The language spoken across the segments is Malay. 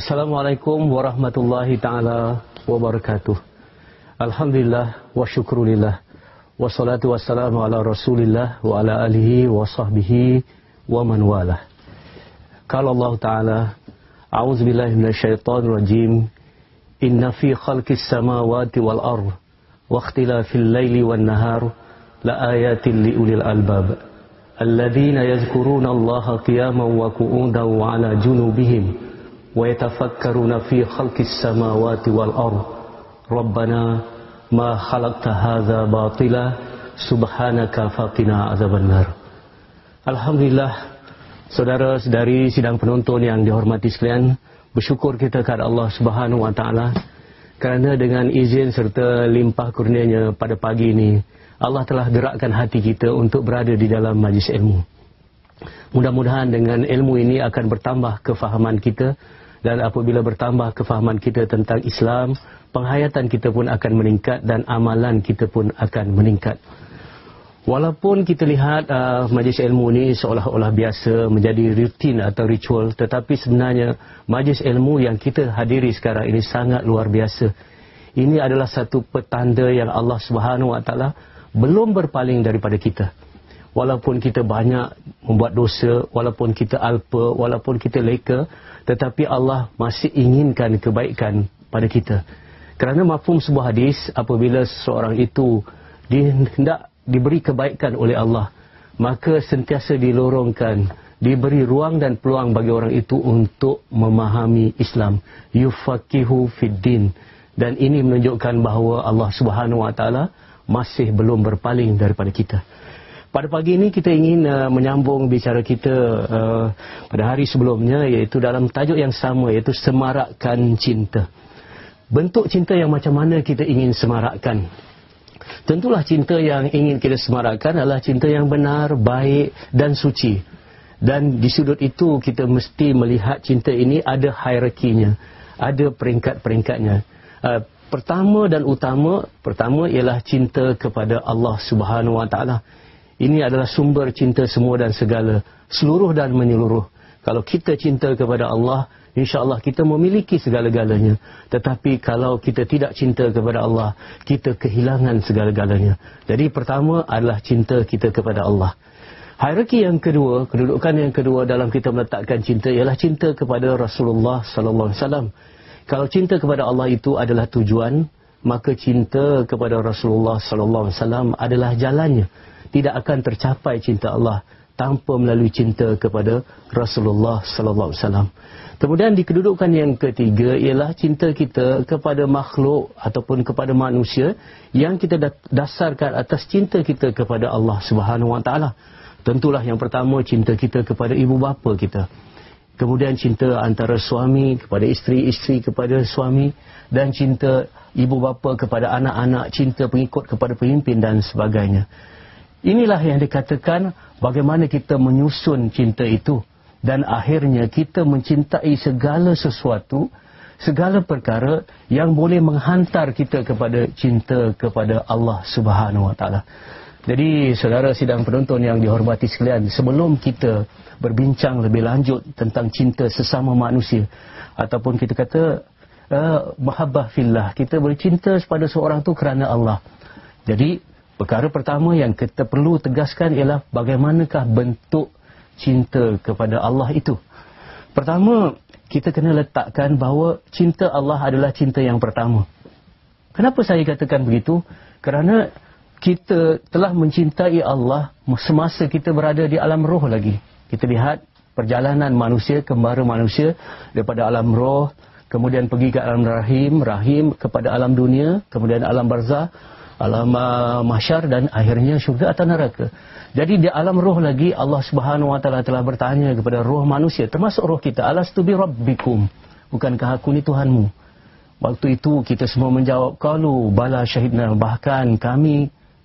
Assalamualaikum warahmatullahi ta'ala wabarakatuh. Alhamdulillah wa syukrulillah. Wassalatu wassalamu ala rasulillah wa ala alihi wa sahbihi wa man walah. Qala Allah ta'ala, a'udzubillahi minasyaitonir rajim. Inna fi khalqis samawati wal ardh wa ikhtilafil laili wan nahar la ayatin liulil albab. Alladzina yazkuruna Allaha qiyaman wa qu'udan wa ala junubihim wa yatafakkaruna fi khalqis samawati wal ardh rabbana ma khalaqta hadza batila subhanaka faqina azabannar. Alhamdulillah, saudara-saudari sidang penonton yang dihormati sekalian, bersyukur kita kepada Allah Subhanahu wa taala kerana dengan izin serta limpah kurnianya pada pagi ini Allah telah gerakkan hati kita untuk berada di dalam majlis ilmu. Mudah-mudahan dengan ilmu ini akan bertambah kefahaman kita, dan apabila bertambah kefahaman kita tentang Islam, penghayatan kita pun akan meningkat dan amalan kita pun akan meningkat. Walaupun kita lihat majlis ilmu ini seolah-olah biasa, menjadi rutin atau ritual, tetapi sebenarnya majlis ilmu yang kita hadiri sekarang ini sangat luar biasa. Ini adalah satu petanda yang Allah Subhanahu wa taala belum berpaling daripada kita. Walaupun kita banyak membuat dosa, walaupun kita alpa, walaupun kita leka, tetapi Allah masih inginkan kebaikan pada kita. Kerana mafhum sebuah hadis, apabila seseorang itu hendak diberi kebaikan oleh Allah, maka sentiasa dilorongkan, diberi ruang dan peluang bagi orang itu untuk memahami Islam. Yufaqihu fid din. Dan ini menunjukkan bahawa Allah Subhanahu wa taala masih belum berpaling daripada kita. Pada pagi ini kita ingin menyambung bicara kita pada hari sebelumnya, iaitu dalam tajuk yang sama, iaitu semarakkan cinta. Bentuk cinta yang macam mana kita ingin semarakkan? Tentulah cinta yang ingin kita semarakkan adalah cinta yang benar, baik dan suci. Dan di sudut itu kita mesti melihat cinta ini ada hierarkinya, ada peringkat-peringkatnya. Pertama dan utama, pertama ialah cinta kepada Allah Subhanahu wa taala. Ini adalah sumber cinta semua dan segala, seluruh dan menyeluruh. Kalau kita cinta kepada Allah, insya-Allah kita memiliki segala-galanya. Tetapi kalau kita tidak cinta kepada Allah, kita kehilangan segala-galanya. Jadi pertama adalah cinta kita kepada Allah. Hierarki yang kedua, kedudukan yang kedua dalam kita meletakkan cinta ialah cinta kepada Rasulullah sallallahu alaihi wasallam. Kalau cinta kepada Allah itu adalah tujuan, maka cinta kepada Rasulullah sallallahu alaihi wasallam adalah jalannya. Tidak akan tercapai cinta Allah tanpa melalui cinta kepada Rasulullah sallallahu alaihi wasallam. Kemudian di kedudukan yang ketiga ialah cinta kita kepada makhluk ataupun kepada manusia yang kita dasarkan atas cinta kita kepada Allah Subhanahu wa taala. Tentulah yang pertama cinta kita kepada ibu bapa kita. Kemudian cinta antara suami kepada isteri, isteri kepada suami, dan cinta ibu bapa kepada anak-anak, cinta pengikut kepada pemimpin dan sebagainya. Inilah yang dikatakan bagaimana kita menyusun cinta itu, dan akhirnya kita mencintai segala sesuatu, segala perkara yang boleh menghantar kita kepada cinta kepada Allah Subhanahu wa taala. Jadi saudara sidang penonton yang dihormati sekalian, sebelum kita berbincang lebih lanjut tentang cinta sesama manusia, ataupun kita kata mahabbah fillah, kita bercinta kepada seorang tu kerana Allah. Jadi perkara pertama yang kita perlu tegaskan ialah bagaimanakah bentuk cinta kepada Allah itu. Pertama, kita kena letakkan bahawa cinta Allah adalah cinta yang pertama. Kenapa saya katakan begitu? Kerana kita telah mencintai Allah semasa kita berada di alam roh lagi. Kita lihat perjalanan manusia, kembara manusia daripada alam roh, kemudian pergi ke alam rahim, rahim kepada alam dunia, kemudian alam barzah, alam mahsyar, dan akhirnya syurga atau neraka. Jadi di alam roh lagi Allah Subhanahu wa taala telah bertanya kepada roh manusia, termasuk roh kita, alastu bi rabbikum, bukankah aku ni Tuhanmu? Waktu itu kita semua menjawab, qalu bala syahidna, bahkan kami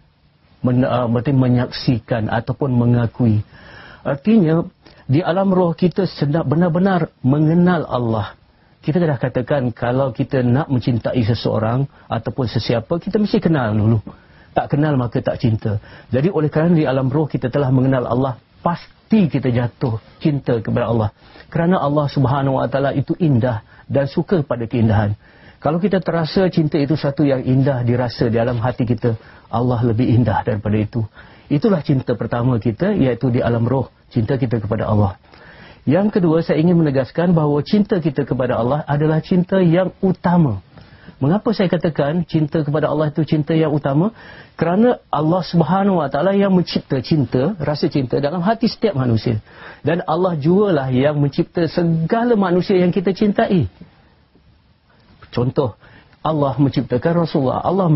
menyaksikan ataupun mengakui. Artinya di alam roh kita sedang benar-benar mengenal Allah. Kita dah katakan kalau kita nak mencintai seseorang ataupun sesiapa, kita mesti kenal dulu. Tak kenal maka tak cinta. Jadi oleh kerana di alam roh kita telah mengenal Allah, pasti kita jatuh cinta kepada Allah. Kerana Allah Subhanahu wa taala itu indah dan suka pada keindahan. Kalau kita terasa cinta itu satu yang indah dirasa dalam hati kita, Allah lebih indah daripada itu. Itulah cinta pertama kita, iaitu di alam roh, cinta kita kepada Allah. Yang kedua, saya ingin menegaskan bahawa cinta kita kepada Allah adalah cinta yang utama. Mengapa saya katakan cinta kepada Allah itu cinta yang utama? Kerana Allah Subhanahu Wa Taala yang mencipta cinta, rasa cinta dalam hati setiap manusia. Dan Allah jugalah yang mencipta segala manusia yang kita cintai. Contoh, Allah menciptakan Rasulullah, Allah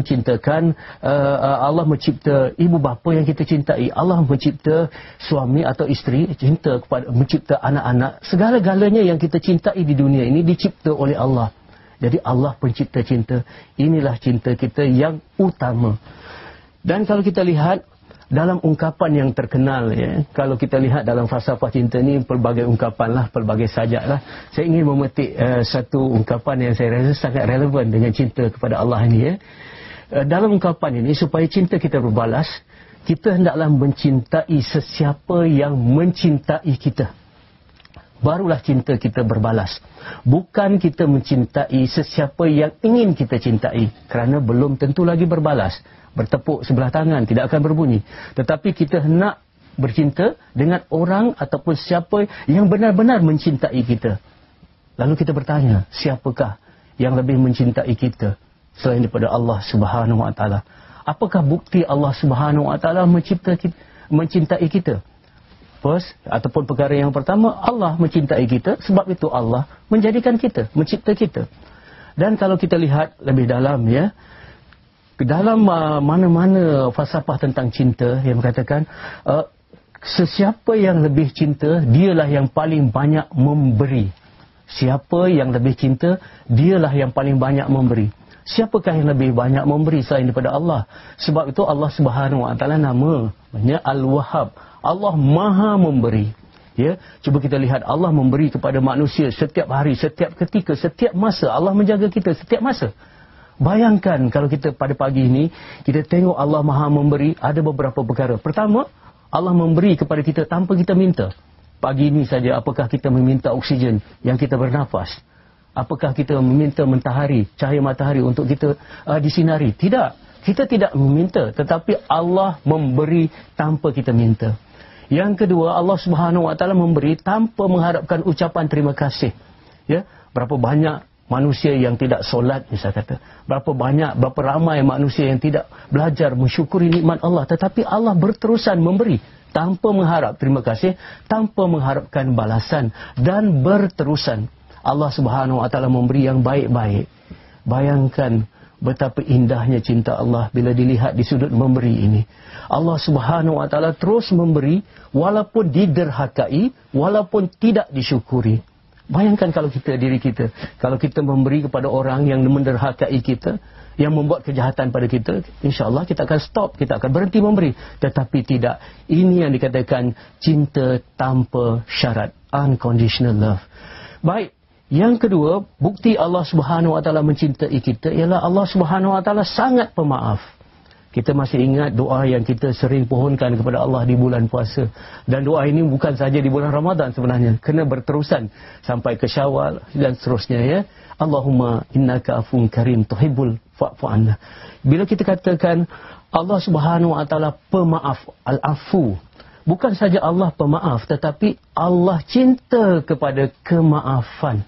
mencipta ibu bapa yang kita cintai, Allah mencipta suami atau isteri, mencipta anak-anak, segala-galanya yang kita cintai di dunia ini dicipta oleh Allah. Jadi Allah pencipta cinta. Inilah cinta kita yang utama. Dan kalau kita lihat dalam ungkapan yang terkenal, ya, kalau kita lihat dalam falsafah cinta ni pelbagai ungkapan lah, pelbagai sajak lah. Saya ingin memetik satu ungkapan yang saya rasa sangat relevan dengan cinta kepada Allah ini. Ya. Dalam ungkapan ini, supaya cinta kita berbalas, kita hendaklah mencintai sesiapa yang mencintai kita. Barulah cinta kita berbalas. Bukan kita mencintai sesiapa yang ingin kita cintai, kerana belum tentu lagi berbalas. Bertepuk sebelah tangan tidak akan berbunyi. Tetapi kita nak bercinta dengan orang ataupun siapa yang benar-benar mencintai kita. Lalu kita bertanya, siapakah yang lebih mencintai kita selain daripada Allah Subhanahu Wa Taala? Apakah bukti Allah Subhanahu Wa Taala mencintai kita? First, ataupun perkara yang pertama, Allah mencintai kita, sebab itu Allah menjadikan kita, mencipta kita. Dan kalau kita lihat lebih dalam, ya, dalam mana-mana falsafah tentang cinta yang mengatakan sesiapa yang lebih cinta, dialah yang paling banyak memberi. Siapa yang lebih cinta, dialah yang paling banyak memberi. Siapakah yang lebih banyak memberi selain daripada Allah? Sebab itu Allah Subhanahu Wa Taala namanya Al-Wahhab. Allah Maha memberi. Ya, cuba kita lihat, Allah memberi kepada manusia setiap hari, setiap ketika, setiap masa. Allah menjaga kita setiap masa. Bayangkan kalau kita pada pagi ini, kita tengok Allah Maha memberi, ada beberapa perkara. Pertama, Allah memberi kepada kita tanpa kita minta. Pagi ini saja, apakah kita meminta oksigen yang kita bernafas? Apakah kita meminta mentahari, cahaya matahari untuk kita disinari? Tidak. Kita tidak meminta, tetapi Allah memberi tanpa kita minta. Yang kedua, Allah Subhanahu Wa Taala memberi tanpa mengharapkan ucapan terima kasih. Ya, berapa banyak manusia yang tidak solat, saya kata. Berapa ramai manusia yang tidak belajar mensyukuri nikmat Allah, tetapi Allah berterusan memberi tanpa mengharap terima kasih, tanpa mengharapkan balasan, dan berterusan. Allah Subhanahu Wa Taala memberi yang baik-baik. Bayangkan betapa indahnya cinta Allah bila dilihat di sudut memberi ini. Allah Subhanahu Wa Taala terus memberi walaupun diderhakai, walaupun tidak disyukuri. Bayangkan kalau diri kita, kalau kita memberi kepada orang yang menderhakai kita, yang membuat kejahatan pada kita, insya-Allah kita akan stop, kita akan berhenti memberi. Tetapi tidak. Ini yang dikatakan cinta tanpa syarat, unconditional love. Baik. Yang kedua, bukti Allah Subhanahu Wa Taala mencintai kita ialah Allah Subhanahu Wa Taala sangat pemaaf. Kita masih ingat doa yang kita sering pohonkan kepada Allah di bulan puasa. Dan doa ini bukan saja di bulan Ramadan sebenarnya, kena berterusan sampai ke Syawal dan seterusnya, ya. Allahumma innaka afun karim tuhibbul fa'fu anna. Bila kita katakan Allah Subhanahu Wa Taala pemaaf, al-afu, bukan saja Allah pemaaf, tetapi Allah cinta kepada kemaafan.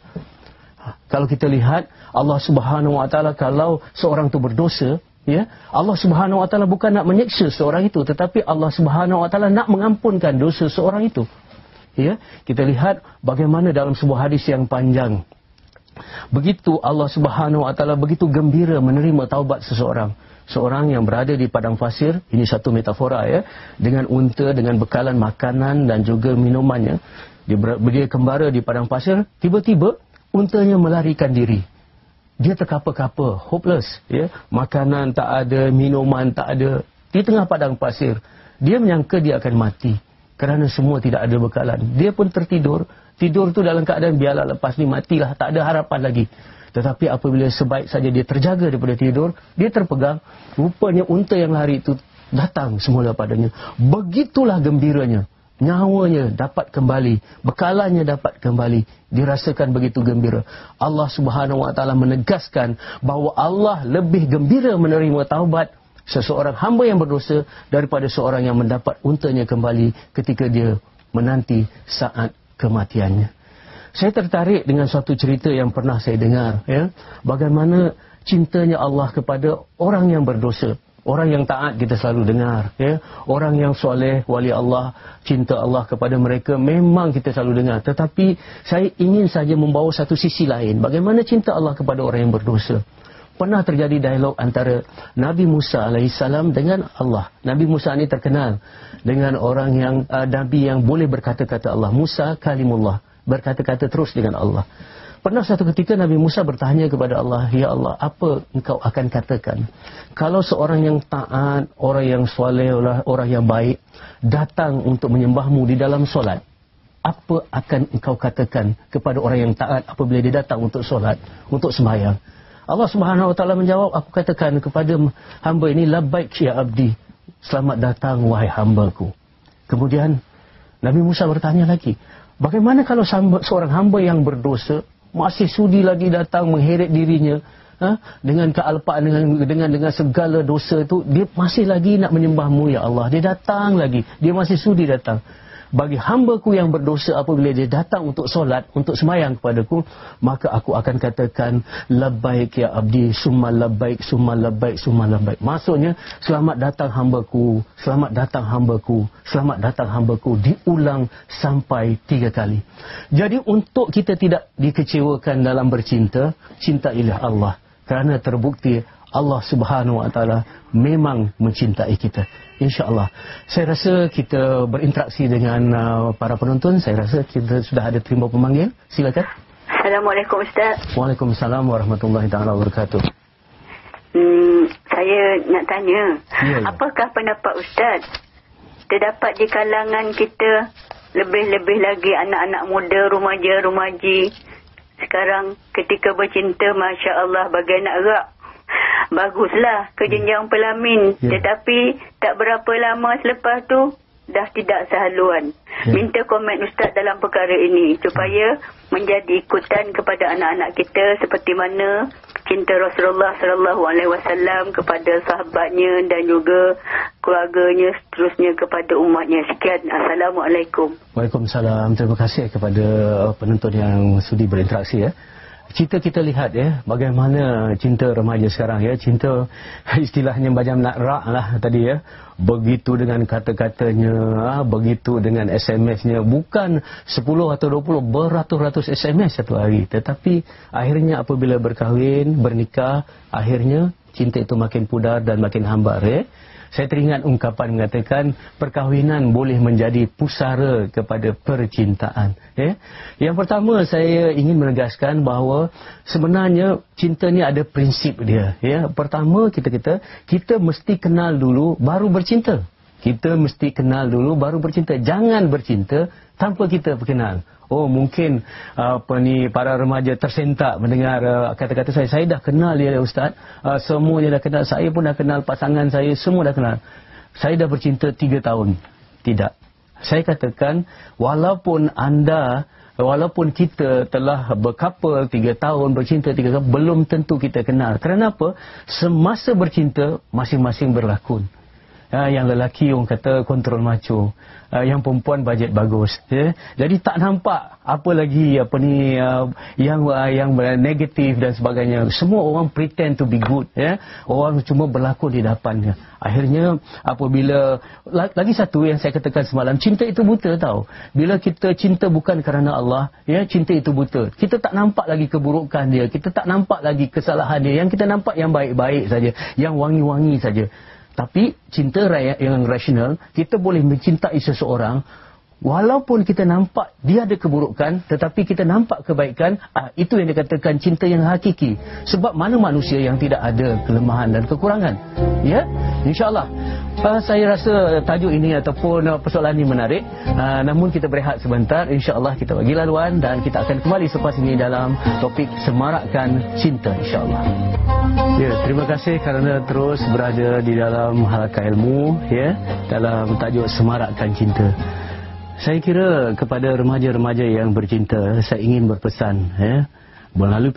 Kalau kita lihat Allah Subhanahu Wa Taala, kalau seorang itu berdosa, ya, Allah Subhanahu Wa Taala bukan nak menyiksa seorang itu, tetapi Allah Subhanahu Wa Taala nak mengampunkan dosa seorang itu. Ya, kita lihat bagaimana dalam sebuah hadis yang panjang. Begitu Allah Subhanahu Wa Taala begitu gembira menerima taubat seseorang. Seorang yang berada di padang pasir, ini satu metafora, ya, dengan unta, dengan bekalan makanan dan juga minumannya. Dia kembara di padang pasir, tiba-tiba untanya melarikan diri. Dia terkapa-kapa, hopeless, ya. Makanan tak ada, minuman tak ada, di tengah padang pasir. Dia menyangka dia akan mati kerana semua tidak ada bekalan. Dia pun tertidur. Tidur tu dalam keadaan biarlah lepas ni matilah, tak ada harapan lagi. Tetapi apabila sebaik saja dia terjaga daripada tidur, dia terpegang, rupanya unta yang lari itu datang semula padanya. Begitulah gembiranya. nyawanya dapat kembali, bekalannya dapat kembali, dirasakan begitu gembira. Allah Subhanahu wa taala menegaskan bahawa Allah lebih gembira menerima taubat seseorang hamba yang berdosa daripada seorang yang mendapat untanya kembali ketika dia menanti saat kematiannya. Saya tertarik dengan suatu cerita yang pernah saya dengar, ya, bagaimana cintanya Allah kepada orang yang berdosa. Orang yang taat kita selalu dengar, ya. Orang yang soleh, wali Allah, cinta Allah kepada mereka memang kita selalu dengar. Tetapi saya ingin saja membawa satu sisi lain. Bagaimana cinta Allah kepada orang yang berdosa. Pernah terjadi dialog antara Nabi Musa AS dengan Allah. Nabi Musa ini terkenal dengan orang yang Nabi yang boleh berkata-kata Allah. Musa kalimullah, berkata-kata terus dengan Allah. Pernah satu ketika Nabi Musa bertanya kepada Allah, "Ya Allah, apa engkau akan katakan kalau seorang yang taat, orang yang soleh, orang yang baik datang untuk menyembahmu di dalam solat? Apa akan engkau katakan kepada orang yang taat apabila dia datang untuk solat, untuk sembahyang?" Allah Subhanahu wa taala menjawab, "Aku katakan kepada hamba ini, labbaik ya abdi, selamat datang wahai hambaku." Kemudian Nabi Musa bertanya lagi, bagaimana kalau seorang hamba yang berdosa masih sudi lagi datang mengheret dirinya, dengan kealpaan, dengan segala dosa itu, dia masih lagi nak menyembahmu ya Allah. Dia datang lagi, dia masih sudi datang. Bagi hambaku yang berdosa apabila dia datang untuk solat, untuk sembahyang kepadaku, maka aku akan katakan labbaik ya abdi, summa labbaik, summa labbaik, summa labbaik. Maksudnya, selamat datang hambaku, selamat datang hambaku, selamat datang hambaku, diulang sampai 3 kali. Jadi untuk kita tidak dikecewakan dalam bercinta, cintailah Allah. Kerana terbukti Allah Subhanahu wa taala memang mencintai kita. InsyaAllah. Saya rasa kita berinteraksi dengan para penonton. Saya rasa kita sudah ada terima pemanggil. Silakan. Assalamualaikum Ustaz. Waalaikumsalam warahmatullahi taala wabarakatuh. Saya nak tanya, ya. Apakah pendapat Ustaz terdapat di kalangan kita lebih-lebih lagi anak-anak muda, remaja-remaji sekarang ketika bercinta, Masya Allah, bagi anak rak, baguslah ke jenjang pelamin, tetapi tak berapa lama selepas tu dah tidak sehaluan. Minta komen Ustaz dalam perkara ini supaya menjadi ikutan kepada anak-anak kita seperti mana cinta Rasulullah SAW kepada sahabatnya dan juga keluarganya, seterusnya kepada umatnya. Sekian. Assalamualaikum. Waalaikumsalam. Terima kasih kepada penonton yang sudi berinteraksi, ya. Kita lihat, ya, bagaimana cinta remaja sekarang, ya. Cinta istilahnya macam nak rak lah tadi, ya. Begitu dengan kata-katanya, begitu dengan SMS-nya. Bukan 10 atau 20, beratus-ratus SMS satu hari. Tetapi akhirnya apabila berkahwin, bernikah, akhirnya cinta itu makin pudar dan makin hambar, ya. Saya teringat ungkapan mengatakan perkahwinan boleh menjadi pusara kepada percintaan. Ya. Yang pertama saya ingin menegaskan bahawa sebenarnya cinta ni ada prinsip dia. Ya. Pertama kita mesti kenal dulu baru bercinta. Kita mesti kenal dulu baru bercinta. Jangan bercinta tanpa kita kenal. Oh, mungkin para remaja tersentak mendengar kata-kata saya. Saya dah kenal dia, Ustaz. Semuanya dah kenal. Saya pun dah kenal pasangan saya. Semua dah kenal. Saya dah bercinta 3 tahun. Tidak. Saya katakan, walaupun kita telah berkapal 3 tahun, bercinta 3 tahun, belum tentu kita kenal. Kerana apa? Semasa bercinta, masing-masing berlakon. Yang lelaki orang kata kontrol macho, yang perempuan bajet bagus, ya. Jadi tak nampak apa lagi yang negatif dan sebagainya. Semua orang pretend to be good, ya. Orang cuma berlakon di depannya. Akhirnya apabila lagi satu yang saya katakan semalam, cinta itu buta, tahu. Bila kita cinta bukan kerana Allah, ya, cinta itu buta. Kita tak nampak lagi keburukan dia, kita tak nampak lagi kesalahan dia. Yang kita nampak yang baik-baik saja, yang wangi-wangi saja. Tapi cinta yang rasional, kita boleh mencintai seseorang walaupun kita nampak dia ada keburukan, tetapi kita nampak kebaikan. Itu yang dikatakan cinta yang hakiki. Sebab mana manusia yang tidak ada kelemahan dan kekurangan? Ya, insya-Allah. Saya rasa tajuk ini ataupun persoalan ini menarik. Namun kita berehat sebentar. InsyaAllah kita bagi laluan dan kita akan kembali selepas ini dalam topik semarakkan cinta, insyaAllah. Ya, terima kasih kerana terus berada di dalam Halaqah Ilmu, ya, dalam tajuk semarakkan cinta. Saya kira kepada remaja-remaja yang bercinta, saya ingin berpesan melalui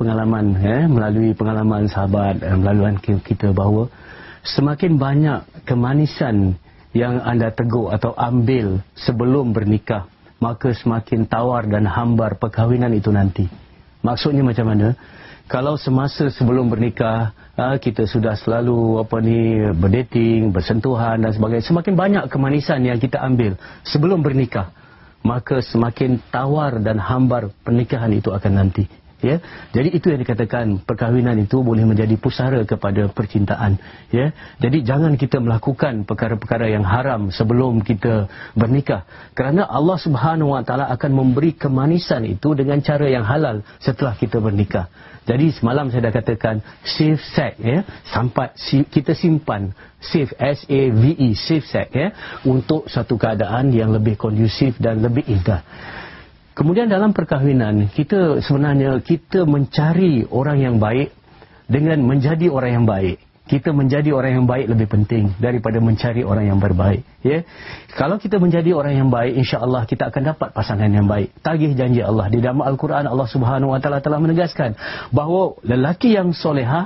pengalaman sahabat, melalui kita, bahawa semakin banyak kemanisan yang anda teguk atau ambil sebelum bernikah, maka semakin tawar dan hambar perkahwinan itu nanti. Maksudnya macam mana? Kalau semasa sebelum bernikah kita sudah selalu berdating, bersentuhan dan sebagainya, semakin banyak kemanisan yang kita ambil sebelum bernikah, maka semakin tawar dan hambar pernikahan itu akan nanti. Ya, jadi itu yang dikatakan perkahwinan itu boleh menjadi pusara kepada percintaan. Ya, jadi jangan kita melakukan perkara-perkara yang haram sebelum kita bernikah, kerana Allah Subhanahu Wa Taala akan memberi kemanisan itu dengan cara yang halal setelah kita bernikah. Jadi semalam saya dah katakan safe sex, sampai kita simpan safe, S-A-V-E, safe sex, untuk satu keadaan yang lebih kondusif dan lebih indah. Kemudian dalam perkahwinan, kita sebenarnya mencari orang yang baik dengan menjadi orang yang baik. Kita menjadi orang yang baik lebih penting daripada mencari orang yang berbaik. Ya, kalau kita menjadi orang yang baik, insya-Allah kita akan dapat pasangan yang baik. Tagih janji Allah di dalam Al-Quran, Allah Subhanahu Wa Taala telah menegaskan bahawa lelaki yang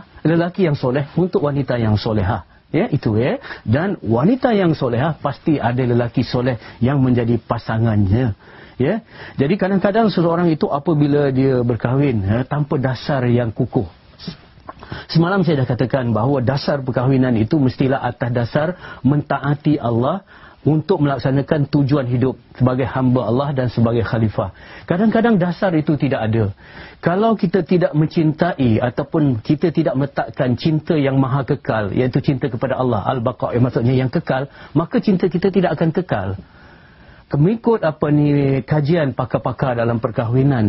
soleh untuk wanita yang solehah. Ya, itu dan wanita yang solehah pasti ada lelaki soleh yang menjadi pasangannya. Ya, jadi kadang-kadang seseorang itu apabila dia berkahwin tanpa dasar yang kukuh. Semalam saya dah katakan bahawa dasar perkahwinan itu mestilah atas dasar mentaati Allah untuk melaksanakan tujuan hidup sebagai hamba Allah dan sebagai khalifah. Kadang-kadang dasar itu tidak ada. Kalau kita tidak mencintai ataupun kita tidak meletakkan cinta yang maha kekal, iaitu cinta kepada Allah, al-baqa', maksudnya yang kekal, maka cinta kita tidak akan kekal. Mengikut kajian pakar-pakar dalam perkahwinan,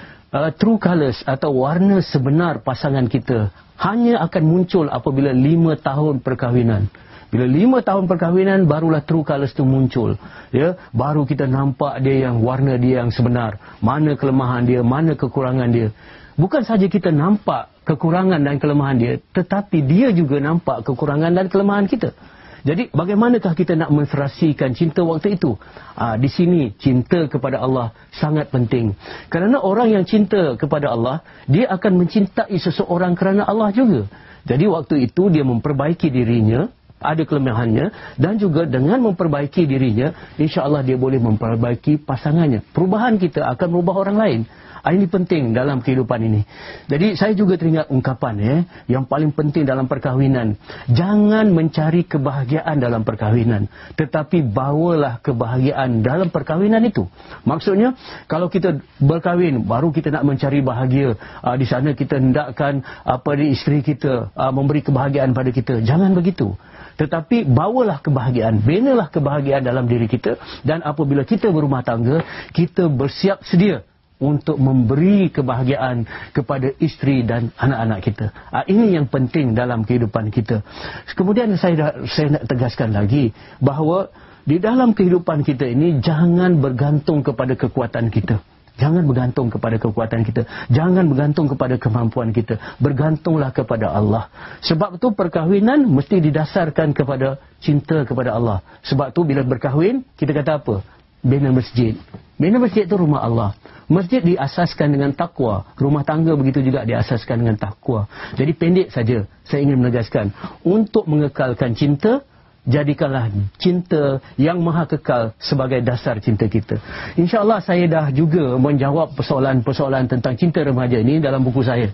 true colours atau warna sebenar pasangan kita hanya akan muncul apabila 5 tahun perkahwinan. Bila 5 tahun perkahwinan, barulah true colours itu muncul. Ya, baru kita nampak warna dia yang sebenar. Mana kelemahan dia, mana kekurangan dia. Bukan saja kita nampak kekurangan dan kelemahan dia, tetapi dia juga nampak kekurangan dan kelemahan kita. Jadi bagaimanakah kita nak menserasikan cinta waktu itu? Di sini cinta kepada Allah sangat penting. Kerana orang yang cinta kepada Allah, dia akan mencintai seseorang kerana Allah juga. Jadi waktu itu dia memperbaiki dirinya, ada kelemahannya, dan juga dengan memperbaiki dirinya, insya-Allah dia boleh memperbaiki pasangannya. Perubahan kita akan merubah orang lain. Ini penting dalam kehidupan ini. Jadi saya juga teringat ungkapan yang paling penting dalam perkahwinan. Jangan mencari kebahagiaan dalam perkahwinan, tetapi bawalah kebahagiaan dalam perkahwinan itu. Maksudnya, kalau kita berkahwin, baru kita nak mencari bahagia. Di sana kita hendakkan isteri kita memberi kebahagiaan pada kita. Jangan begitu. Tetapi bawalah kebahagiaan, binalah kebahagiaan dalam diri kita. Dan apabila kita berumah tangga, kita bersiap sedia untuk memberi kebahagiaan kepada isteri dan anak-anak kita. Ini yang penting dalam kehidupan kita. Kemudian saya nak tegaskan lagi bahawa di dalam kehidupan kita ini jangan bergantung kepada kekuatan kita. Jangan bergantung kepada kekuatan kita. Jangan bergantung kepada kemampuan kita. Bergantunglah kepada Allah. Sebab tu perkahwinan mesti didasarkan kepada cinta kepada Allah. Sebab tu bila berkahwin, kita kata apa? Bina masjid. Bina masjid itu rumah Allah. Masjid diasaskan dengan takwa. Rumah tangga begitu juga diasaskan dengan takwa. Jadi pendek saja saya ingin menegaskan, untuk mengekalkan cinta, jadikanlah cinta yang maha kekal sebagai dasar cinta kita. InsyaAllah saya dah juga menjawab persoalan-persoalan tentang cinta remaja ini dalam buku saya.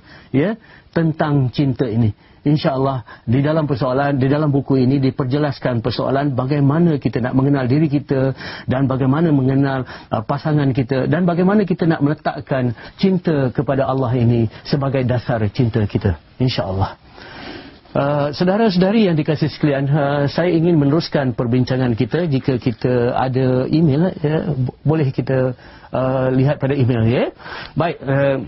Tentang cinta ini. InsyaAllah di dalam buku ini diperjelaskan persoalan bagaimana kita nak mengenal diri kita, dan bagaimana mengenal pasangan kita, dan bagaimana kita nak meletakkan cinta kepada Allah ini sebagai dasar cinta kita. InsyaAllah. Saudara-saudari yang dikasihi sekalian, saya ingin meneruskan perbincangan kita. Jika kita ada email, boleh kita lihat pada email. Baik,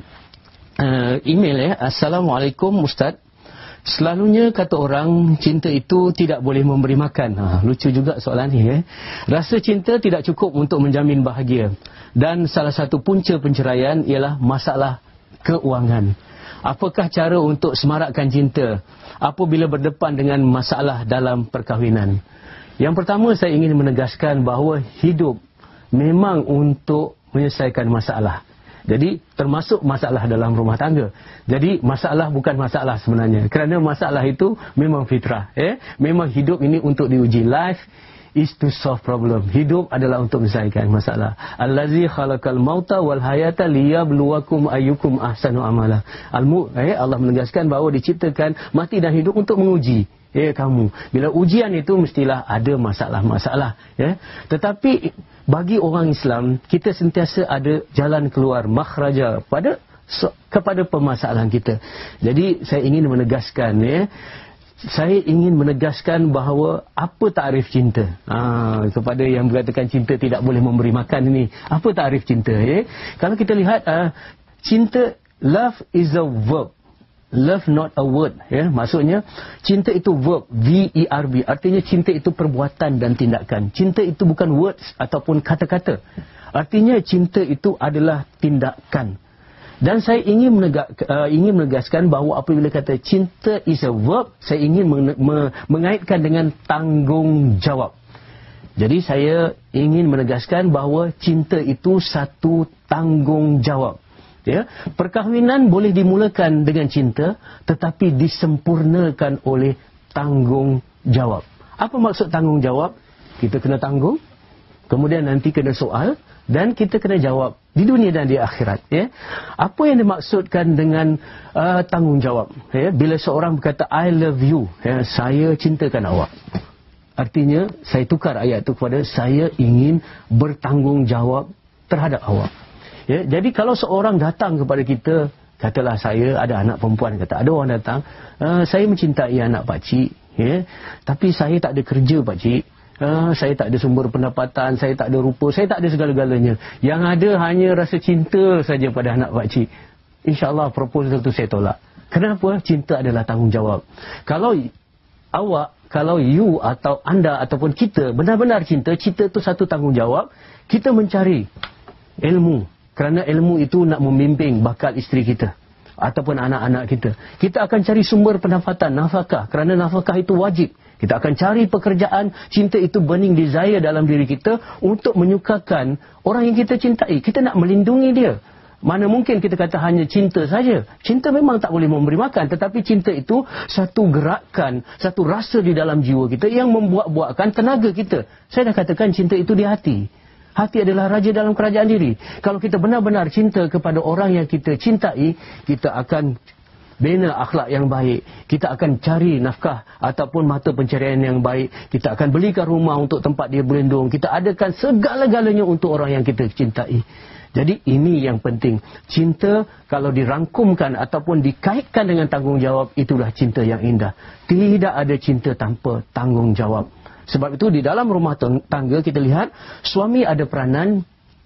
email. Assalamualaikum Ustaz. Selalunya kata orang, cinta itu tidak boleh memberi makan. Lucu juga soalan ni. Rasa cinta tidak cukup untuk menjamin bahagia. Dan salah satu punca penceraian ialah masalah keuangan. Apakah cara untuk semarakkan cinta apabila berdepan dengan masalah dalam perkahwinan? Yang pertama, saya ingin menegaskan bahawa hidup memang untuk menyelesaikan masalah. Jadi termasuk masalah dalam rumah tangga. Jadi masalah bukan masalah sebenarnya. Kerana masalah itu memang fitrah. Memang hidup ini untuk diuji. Life is to solve problem. Hidup adalah untuk menyelesaikan masalah. Allazi khalaqal mauta wal hayata liyabluwakum ayyukum ahsanu amala. Allah menegaskan bahawa diciptakan mati dan hidup untuk menguji kamu. Bila ujian itu mestilah ada masalah-masalah. Tetapi bagi orang Islam, kita sentiasa ada jalan keluar, makhraja kepada permasalahan kita. Jadi saya ingin menegaskan, saya ingin menegaskan bahawa apa takrif cinta? Kepada yang berkatakan cinta tidak boleh memberi makan ini, apa takrif cinta? Kalau kita lihat, cinta, love is a verb. Love not a word. Maksudnya, cinta itu verb, V-E-R-B. Artinya cinta itu perbuatan dan tindakan. Cinta itu bukan words ataupun kata-kata. Artinya cinta itu adalah tindakan. Dan saya ingin menegaskan bahawa apabila kata cinta is a verb, saya ingin mengaitkan dengan tanggungjawab. Jadi saya ingin menegaskan bahawa cinta itu satu tanggungjawab. Perkahwinan boleh dimulakan dengan cinta, tetapi disempurnakan oleh tanggungjawab. Apa maksud tanggungjawab? Kita kena tanggung, kemudian nanti kena soal, dan kita kena jawab di dunia dan di akhirat. Apa yang dimaksudkan dengan tanggungjawab? Bila seorang berkata I love you, saya cintakan awak, artinya saya tukar ayat itu kepada saya ingin bertanggungjawab terhadap awak. Jadi kalau seorang datang kepada kita, katalah saya ada anak perempuan, ada orang datang, saya mencintai anak pakcik, tapi saya tak ada kerja pakcik, saya tak ada sumber pendapatan, saya tak ada rupa, saya tak ada segala-galanya. Yang ada hanya rasa cinta saja pada anak pakcik. InsyaAllah proposal itu saya tolak. Kenapa? Cinta adalah tanggungjawab. Kalau awak, kalau you atau anda ataupun kita benar-benar cinta, cinta itu satu tanggungjawab. Kita mencari ilmu. Kerana ilmu itu nak membimbing bakal isteri kita ataupun anak-anak kita. Kita akan cari sumber pendapatan, nafkah. Kerana nafkah itu wajib. Kita akan cari pekerjaan. Cinta itu burning desire dalam diri kita untuk menyukakan orang yang kita cintai. Kita nak melindungi dia. Mana mungkin kita kata hanya cinta saja. Cinta memang tak boleh memberi makan. Tetapi cinta itu satu gerakan, satu rasa di dalam jiwa kita yang membuat-buatkan tenaga kita. Saya dah katakan cinta itu di hati. Hati adalah raja dalam kerajaan diri. Kalau kita benar-benar cinta kepada orang yang kita cintai, kita akan bina akhlak yang baik. Kita akan cari nafkah ataupun mata pencarian yang baik. Kita akan belikan rumah untuk tempat dia berlindung. Kita adakan segala-galanya untuk orang yang kita cintai. Jadi ini yang penting. Cinta kalau dirangkumkan ataupun dikaitkan dengan tanggungjawab, itulah cinta yang indah. Tidak ada cinta tanpa tanggungjawab. Sebab itu di dalam rumah tangga kita lihat, suami ada peranan,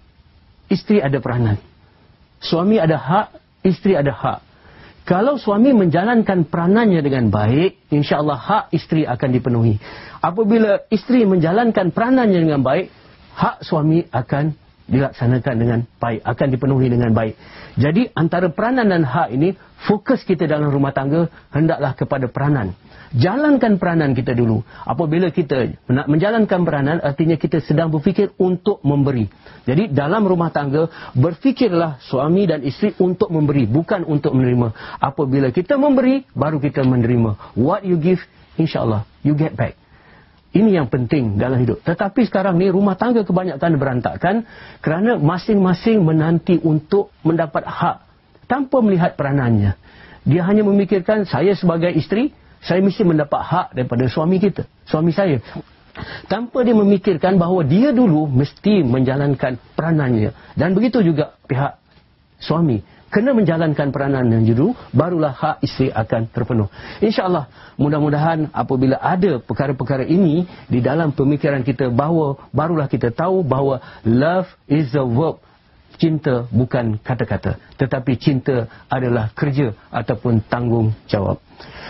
isteri ada peranan. Suami ada hak, isteri ada hak. Kalau suami menjalankan peranannya dengan baik, insya-Allah hak isteri akan dipenuhi. Apabila isteri menjalankan peranannya dengan baik, hak suami akan dilaksanakan dengan baik, akan dipenuhi dengan baik. Jadi antara peranan dan hak ini, fokus kita dalam rumah tangga hendaklah kepada peranan. Jalankan peranan kita dulu. Apabila kita nak menjalankan peranan, artinya kita sedang berfikir untuk memberi. Jadi dalam rumah tangga, berfikirlah suami dan isteri untuk memberi, bukan untuk menerima. Apabila kita memberi, baru kita menerima. What you give, insyaAllah, you get back. Ini yang penting dalam hidup. Tetapi sekarang ni rumah tangga kebanyakan berantakan kerana masing-masing menanti untuk mendapat hak tanpa melihat peranannya. Dia hanya memikirkan saya sebagai isteri, saya mesti mendapat hak daripada suami kita, suami saya. Tanpa dia memikirkan bahawa dia dulu mesti menjalankan peranannya. Dan begitu juga pihak suami. Kena menjalankan peranannya dulu, barulah hak isteri akan terpenuh. InsyaAllah, mudah-mudahan apabila ada perkara-perkara ini di dalam pemikiran kita, barulah kita tahu bahawa love is a verb. Cinta bukan kata-kata. Tetapi cinta adalah kerja ataupun tanggungjawab.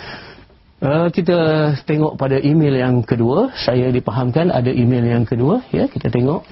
Kita tengok pada email yang kedua. Saya dipahamkan ada email yang kedua. Kita tengok.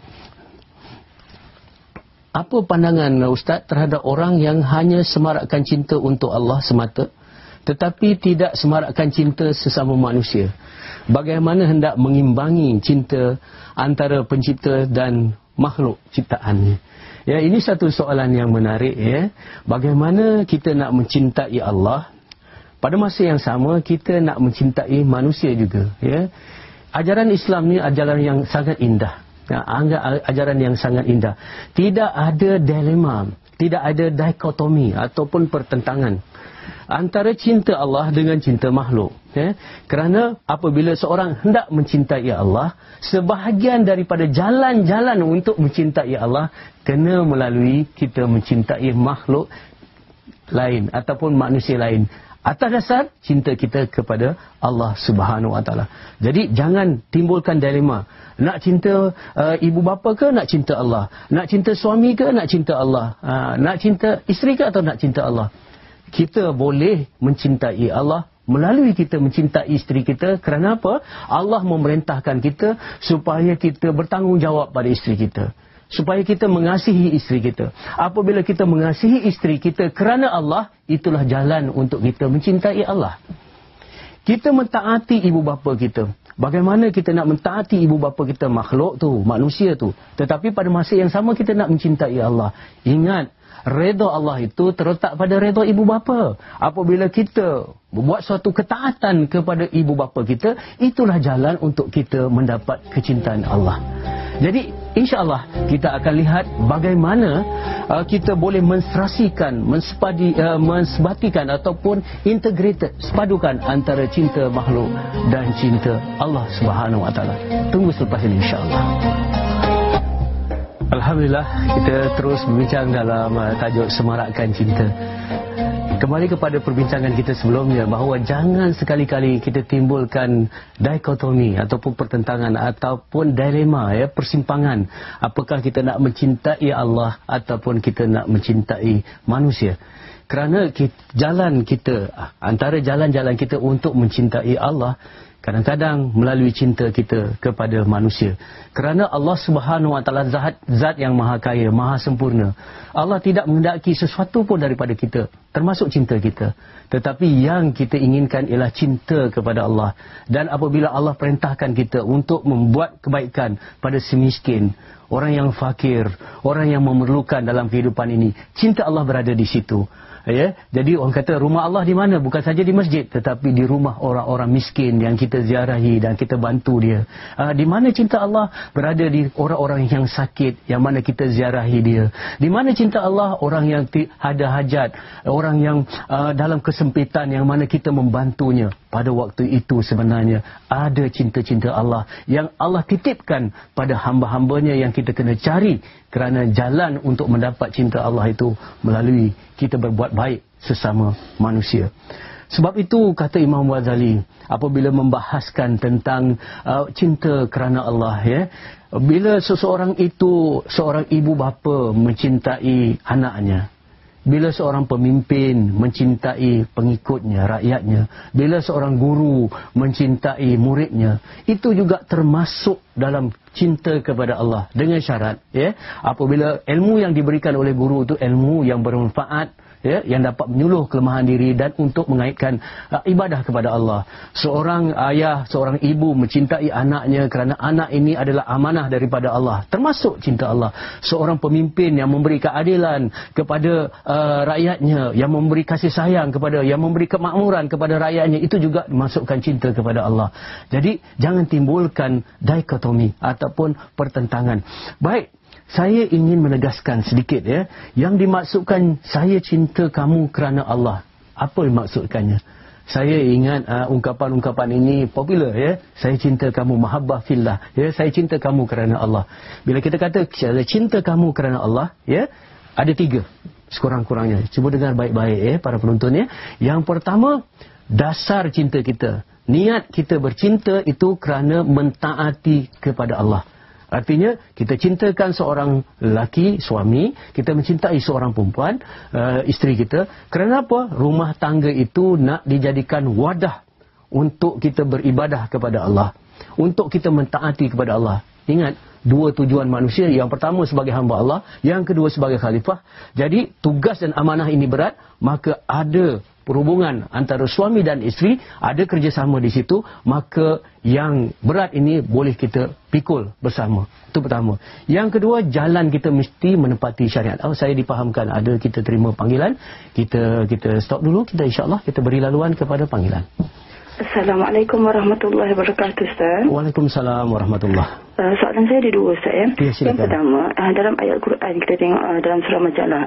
Apa pandangan Ustaz terhadap orang yang hanya semarakkan cinta untuk Allah semata, tetapi tidak semarakkan cinta sesama manusia? Bagaimana hendak mengimbangi cinta antara pencipta dan makhluk ciptaannya. Ya, ini satu soalan yang menarik ya. Bagaimana kita nak mencintai Allah, pada masa yang sama kita nak mencintai manusia juga ya. Ajaran Islam ni ajaran yang sangat indah. Ajaran yang sangat indah. Tidak ada dilema, tidak ada dikotomi ataupun pertentangan antara cinta Allah dengan cinta makhluk ya. Kerana apabila seorang hendak mencintai Allah, sebahagian daripada jalan-jalan untuk mencintai Allah kena melalui kita mencintai makhluk lain ataupun manusia lain atas dasar cinta kita kepada Allah Subhanahu Wa Taala. Jadi jangan timbulkan dilema. Nak cinta ibu bapa ke nak cinta Allah? Nak cinta suami ke nak cinta Allah? Nak cinta isteri ke atau nak cinta Allah? Kita boleh mencintai Allah melalui kita mencintai isteri kita. Kerana apa? Allah memerintahkan kita supaya kita bertanggungjawab pada isteri kita, supaya kita mengasihi isteri kita. Apabila kita mengasihi isteri kita kerana Allah, itulah jalan untuk kita mencintai Allah. Kita mentaati ibu bapa kita. Bagaimana kita nak mentaati ibu bapa kita? Makhluk tu, manusia tu. Tetapi pada masa yang sama kita nak mencintai Allah. Ingat, redha Allah itu terletak pada redha ibu bapa. Apabila kita buat suatu ketaatan kepada ibu bapa kita, itulah jalan untuk kita mendapat kecintaan Allah. Jadi insya-Allah kita akan lihat bagaimana kita boleh menserasikan, mensebatikan ataupun integrated, sepadukan antara cinta makhluk dan cinta Allah Subhanahu Wa Taala. Tunggu selepas ini insya-Allah. Alhamdulillah, kita terus berbincang dalam tajuk Semarakkan Cinta. Kembali kepada perbincangan kita sebelumnya, bahawa jangan sekali-kali kita timbulkan dikotomi ataupun pertentangan ataupun dilema ya, persimpangan. Apakah kita nak mencintai Allah ataupun kita nak mencintai manusia? Kerana jalan kita, antara jalan-jalan kita untuk mencintai Allah, kadang-kadang melalui cinta kita kepada manusia. Kerana Allah Subhanahu Wa Taala zat yang maha kaya, maha sempurna. Allah tidak menghendaki sesuatu pun daripada kita, termasuk cinta kita. Tetapi yang kita inginkan ialah cinta kepada Allah. Dan apabila Allah perintahkan kita untuk membuat kebaikan pada si miskin, orang yang fakir, orang yang memerlukan dalam kehidupan ini, cinta Allah berada di situ. Ya, jadi orang kata rumah Allah di mana? Bukan saja di masjid, tetapi di rumah orang-orang miskin yang kita ziarahi dan kita bantu dia. Di mana cinta Allah? Berada di orang-orang yang sakit, yang mana kita ziarahi dia. Di mana cinta Allah? Orang yang ada hajat, orang yang dalam kesempitan, yang mana kita membantunya. Pada waktu itu sebenarnya ada cinta-cinta Allah yang Allah titipkan pada hamba-hambanya yang kita kena cari. Kerana jalan untuk mendapat cinta Allah itu melalui kita berbuat baik sesama manusia. Sebab itu kata Imam Ghazali apabila membahaskan tentang cinta kerana Allah ya, bila seseorang itu, seorang ibu bapa mencintai anaknya, bila seorang pemimpin mencintai pengikutnya, rakyatnya, bila seorang guru mencintai muridnya, itu juga termasuk dalam cinta kepada Allah. Dengan syarat ya, apabila ilmu yang diberikan oleh guru itu ilmu yang bermanfaat ya, yang dapat menyuluh kelemahan diri dan untuk mengaitkan ibadah kepada Allah. Seorang ayah, seorang ibu mencintai anaknya kerana anak ini adalah amanah daripada Allah, termasuk cinta Allah. Seorang pemimpin yang memberi keadilan kepada rakyatnya, yang memberi kasih sayang kepada, yang memberi kemakmuran kepada rakyatnya, itu juga dimasukkan cinta kepada Allah. Jadi jangan timbulkan dikotomi ataupun pertentangan. Baik, saya ingin menegaskan sedikit ya, yang dimaksudkan saya cinta kamu kerana Allah. Apa dimaksudkannya? Saya ingat ungkapan-ungkapan ini popular ya. Saya cinta kamu, mahabbah fillah ya, saya cinta kamu kerana Allah. Bila kita kata saya cinta kamu kerana Allah ya, ada 3 sekurang-kurangnya. Cuba dengar baik-baik ya para penonton ya. Yang pertama, dasar cinta kita, niat kita bercinta itu kerana mentaati kepada Allah. Artinya kita cintakan seorang lelaki, suami, kita mencintai seorang perempuan, isteri kita. Kerana apa? Rumah tangga itu nak dijadikan wadah untuk kita beribadah kepada Allah, untuk kita mentaati kepada Allah. Ingat, 2 tujuan manusia. Yang pertama sebagai hamba Allah, yang kedua sebagai khalifah. Jadi tugas dan amanah ini berat, maka ada perhubungan antara suami dan isteri, ada kerjasama di situ, maka yang berat ini boleh kita pikul bersama. Itu pertama. Yang kedua, jalan kita mesti menepati syariat. Saya dipahamkan ada kita terima panggilan, kita stop dulu, kita insya-Allah kita beri laluan kepada panggilan. Assalamualaikum warahmatullahi wabarakatuh, Ustaz. Waalaikumsalam warahmatullahi. Soalan saya ada dua, Ustaz. Ya, yang pertama, dalam ayat Al-Quran kita tengok dalam surah Majalah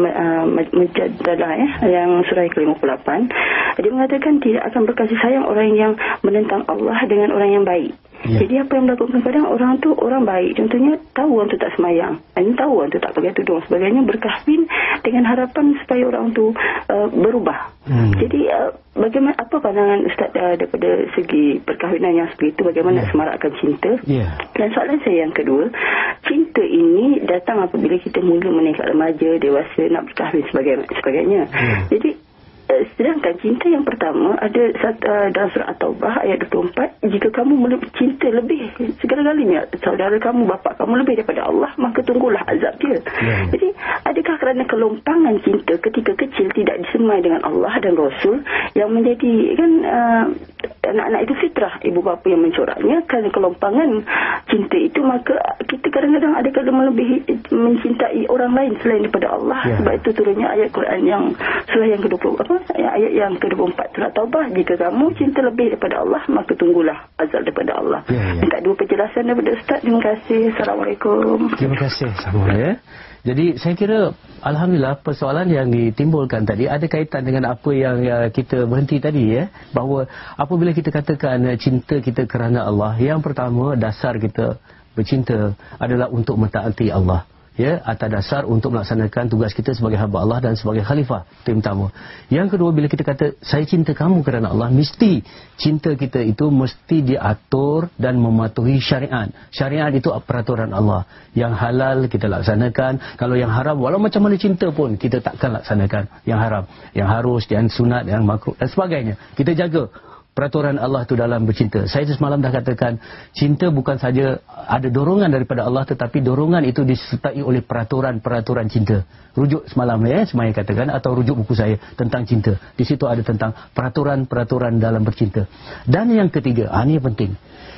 Al-Mujadalah, yang surah ke-58, dia mengatakan tidak akan berkasih sayang orang yang menentang Allah dengan orang yang baik. Ya. Jadi apa yang berlaku kadang orang tu orang baik, contohnya tahu orang tu tak semayang, tahu orang tu tak pakai tudung, sebagainya, berkahwin dengan harapan supaya orang tu berubah. Jadi bagaimana, apa pandangan Ustaz daripada segi perkahwinan yang seperti itu, bagaimana semarakkan cinta? Dan soalan saya yang kedua, cinta ini datang apabila kita mula meningkat remaja, dewasa, nak berkahwin sebagainya. Jadi sedangkan cinta yang pertama ada dalam surah At-Taubah ayat 24, jika kamu mula cinta lebih segala-galanya saudara kamu, bapa kamu lebih daripada Allah, maka tunggulah azab dia. Jadi adakah kerana kelompangan cinta ketika kecil tidak disemai dengan Allah dan Rasul yang menjadikan anak-anak itu fitrah ibu bapa yang mencoraknya, kerana kelompangan cinta itu maka kita kadang-kadang ada kala melebihi mencintai orang lain selain daripada Allah. Sebab itu turunnya ayat Quran yang surah yang ke-20 ayat yang ke-24 surah Taubah, jika kamu cinta lebih daripada Allah maka tunggulah azab daripada Allah. Minta dua penjelasan daripada Ustaz. Terima kasih. Assalamualaikum. Terima kasih sama ya. Jadi saya kira alhamdulillah persoalan yang ditimbulkan tadi ada kaitan dengan apa yang kita berhenti tadi ya, bahawa apabila kita katakan cinta kita kerana Allah, yang pertama dasar kita bercinta adalah untuk mentaati Allah. Ya, atas dasar untuk melaksanakan tugas kita sebagai hamba Allah dan sebagai khalifah. Itu yang pertama. Yang kedua, bila kita kata saya cinta kamu kerana Allah, mesti cinta kita itu mesti diatur dan mematuhi syariat. Syariat itu peraturan Allah. Yang halal kita laksanakan, kalau yang haram walau macam mana cinta pun kita takkan laksanakan yang haram. Yang harus, yang sunat, yang makruh dan sebagainya. Kita jaga peraturan Allah itu dalam bercinta. Saya semalam dah katakan, cinta bukan saja ada dorongan daripada Allah, tetapi dorongan itu disertai oleh peraturan-peraturan cinta. Rujuk semalam semaya katakan, atau rujuk buku saya tentang cinta. Di situ ada tentang peraturan-peraturan dalam bercinta. Dan yang ketiga, ini yang penting.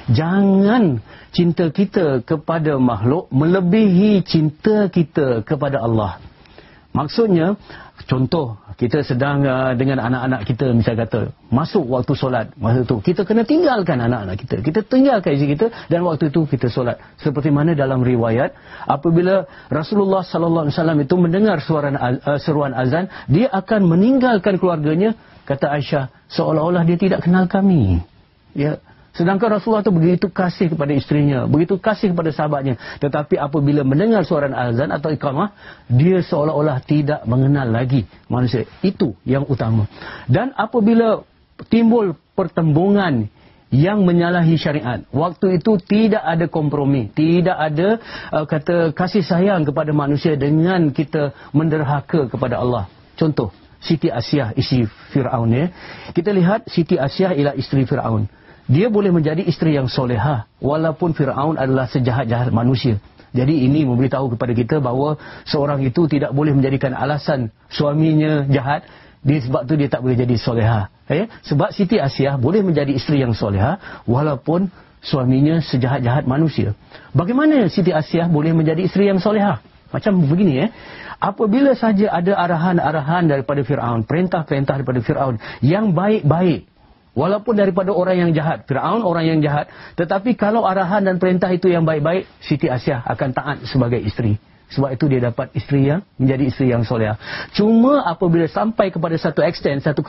Jangan cinta kita kepada makhluk melebihi cinta kita kepada Allah. Maksudnya, contoh, kita sedang dengan anak-anak kita, misalnya kata, masuk waktu solat, masa tu kita kena tinggalkan anak-anak kita. Kita tinggalkan isteri kita dan waktu itu kita solat. Seperti mana dalam riwayat, apabila Rasulullah sallallahu alaihi wasallam itu mendengar seruan azan, dia akan meninggalkan keluarganya, kata Aisyah, seolah-olah dia tidak kenal kami. Ya. Sedangkan Rasulullah itu begitu kasih kepada isterinya, begitu kasih kepada sahabatnya. Tetapi apabila mendengar suara azan atau iqamah, dia seolah-olah tidak mengenal lagi manusia. Itu yang utama. Dan apabila timbul pertembungan yang menyalahi syariat, waktu itu tidak ada kompromi, tidak ada kata kasih sayang kepada manusia dengan kita menderhaka kepada Allah. Contoh, Siti Asyah isteri Fir'aun ya. Kita lihat Siti Asyah ialah isteri Fir'aun. Dia boleh menjadi isteri yang solehah walaupun Fir'aun adalah sejahat-jahat manusia. Jadi ini memberitahu kepada kita bahawa seorang itu tidak boleh menjadikan alasan suaminya jahat, sebab tu dia tak boleh jadi solehah. Sebab Siti Asyah boleh menjadi isteri yang solehah walaupun suaminya sejahat-jahat manusia. Bagaimana Siti Asyah boleh menjadi isteri yang solehah? Macam begini apabila saja ada arahan-arahan daripada Fir'aun, perintah-perintah daripada Fir'aun yang baik-baik, walaupun daripada orang yang jahat, Fir'aun orang yang jahat, tetapi kalau arahan dan perintah itu yang baik-baik, Siti Asyah akan taat sebagai isteri. Sebab itu dia dapat isteri yang menjadi isteri yang soleh. Cuma apabila sampai kepada satu extent, satu